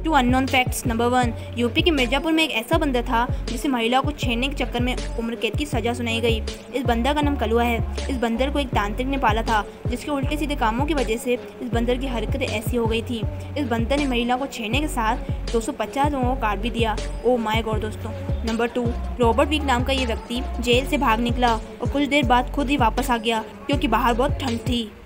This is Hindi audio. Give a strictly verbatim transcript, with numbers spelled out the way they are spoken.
To unknown facts. Number one, UP के मिर्जापुर में एक ऐसा बंदर था जिसे महिला को छेड़ने के चक्कर में उम्र कैद की सजा सुनाई गई। इस बंदर का नाम कलुआ है। इस बंदर को एक तांत्रिक ने पाला था, जिसके उल्टे सीधे कामों की वजह से इस बंदर की हरकतें ऐसी हो गई थी। इस बंदर ने महिला को छेड़ने के साथ दो सौ पचास लोगों को काट भी दिया। ओ माय गॉड दोस्तों। नंबर टू, रॉबर्ट वीक नाम का ये व्यक्ति जेल से भाग निकला और कुछ देर बाद खुद ही वापस आ गया, क्योंकि बाहर बहुत ठंड थी।